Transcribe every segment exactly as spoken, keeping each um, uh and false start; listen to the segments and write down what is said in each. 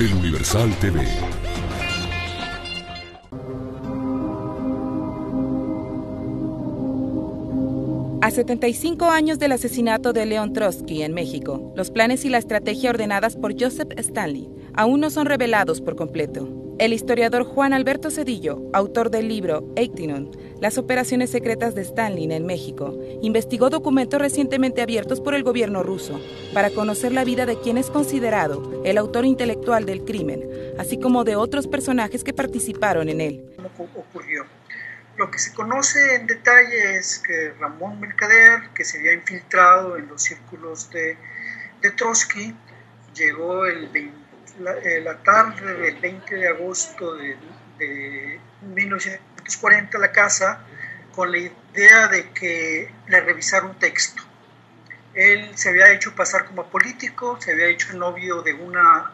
El Universal T V. A setenta y cinco años del asesinato de León Trotsky en México, los planes y la estrategia ordenadas por Joseph Stalin aún no son revelados por completo. El historiador Juan Alberto Zedillo, autor del libro Eichmann, Las operaciones secretas de Stalin en México, investigó documentos recientemente abiertos por el gobierno ruso para conocer la vida de quien es considerado el autor intelectual del crimen, así como de otros personajes que participaron en él. ¿Cómo ocurrió? Lo que se conoce en detalle es que Ramón Mercader, que se había infiltrado en los círculos de, de Trotsky, llegó el veinte, la, la tarde del veinte de agosto de, de mil novecientos cuarenta a la casa con la idea de que le revisara un texto. Él se había hecho pasar como político, se había hecho novio de una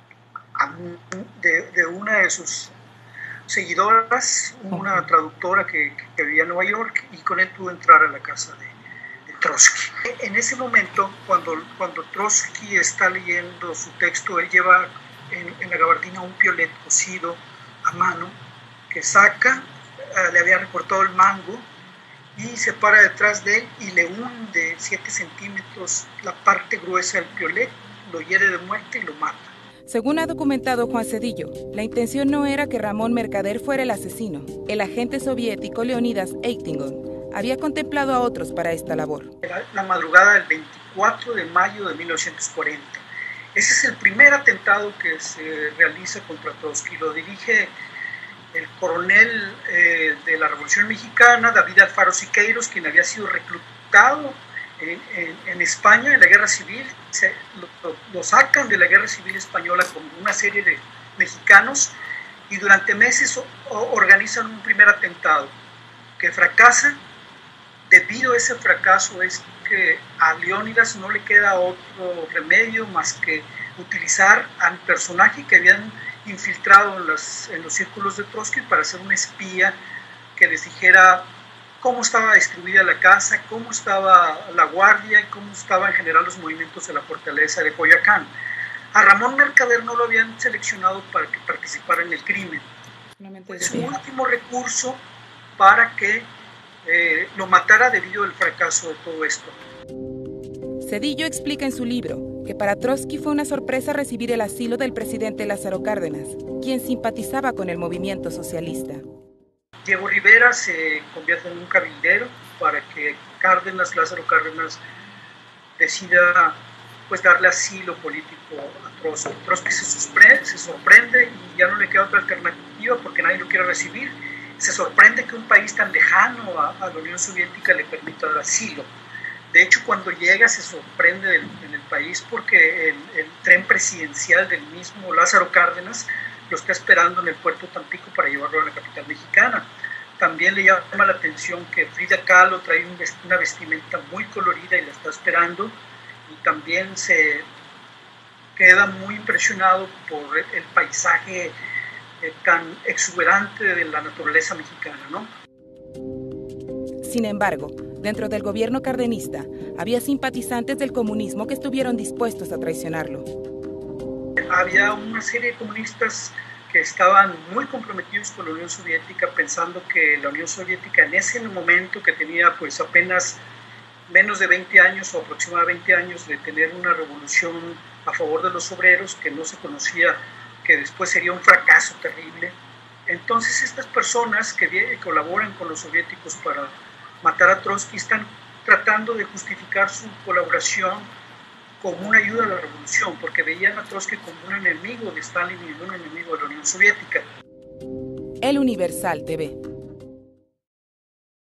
de, de una de sus seguidoras, una traductora que, que vivía en Nueva York, y con él pudo entrar a la casa de, de Trotsky. En ese momento, cuando, cuando Trotsky está leyendo su texto, él lleva en, en la gabardina un piolet cosido a mano que saca, uh, le había recortado el mango y se para detrás de él y le hunde siete centímetros la parte gruesa del piolet, lo hiere de muerte y lo mata. Según ha documentado Juan Zedillo, la intención no era que Ramón Mercader fuera el asesino. El agente soviético Leonidas Eichmann había contemplado a otros para esta labor. Era la madrugada del veinticuatro de mayo de mil novecientos cuarenta. Ese es el primer atentado que se realiza contra Trotsky. Lo dirige el coronel eh, de la Revolución Mexicana, David Alfaro Siqueiros, quien había sido reclutado En, en, en España, en la guerra civil. Se, lo, lo sacan de la guerra civil española con una serie de mexicanos y durante meses o, o, organizan un primer atentado que fracasa. Debido a ese fracaso es que a Leónidas no le queda otro remedio más que utilizar al personaje que habían infiltrado en, las, en los círculos de Trotsky para ser un espía que les dijera cómo estaba distribuida la casa, cómo estaba la guardia y cómo estaban en general los movimientos de la fortaleza de Coyoacán. A Ramón Mercader no lo habían seleccionado para que participara en el crimen. Fue su último recurso para que eh, lo matara debido al fracaso de todo esto. Zedillo explica en su libro que para Trotsky fue una sorpresa recibir el asilo del presidente Lázaro Cárdenas, quien simpatizaba con el movimiento socialista. Diego Rivera se convierte en un cabildero para que Cárdenas, Lázaro Cárdenas, decida pues darle asilo político a Trotsky. Trotsky se sorprende, se sorprende y ya no le queda otra alternativa porque nadie lo quiere recibir. Se sorprende que un país tan lejano a, a la Unión Soviética le permita dar asilo. De hecho, cuando llega se sorprende del, en el país porque el, el tren presidencial del mismo Lázaro Cárdenas lo está esperando en el puerto de Tampico para llevarlo a la capital mexicana. También le llama la atención que Frida Kahlo trae un vest- una vestimenta muy colorida y la está esperando, y también se queda muy impresionado por el paisaje eh, tan exuberante de la naturaleza mexicana, ¿no? Sin embargo, dentro del gobierno cardenista había simpatizantes del comunismo que estuvieron dispuestos a traicionarlo. Había una serie de comunistas que estaban muy comprometidos con la Unión Soviética, pensando que la Unión Soviética en ese momento, que tenía pues apenas menos de veinte años o aproximadamente veinte años de tener una revolución a favor de los obreros, que no se conocía, que después sería un fracaso terrible. Entonces estas personas que colaboran con los soviéticos para matar a Trotsky están tratando de justificar su colaboración como una ayuda a la revolución, porque veían a Trotsky como un enemigo de Stalin y un enemigo de la Unión Soviética. El Universal T V.